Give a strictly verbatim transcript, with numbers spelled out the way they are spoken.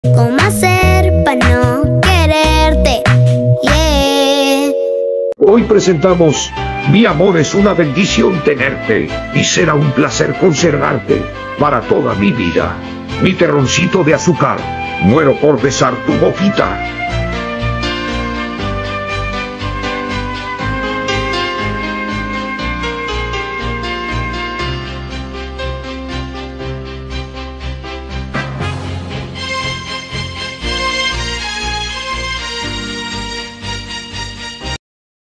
¿Cómo hacer para no quererte? Yeah. Hoy presentamos Mi amor, es una bendición tenerte y será un placer conservarte para toda mi vida. Mi terroncito de azúcar, muero por besar tu boquita.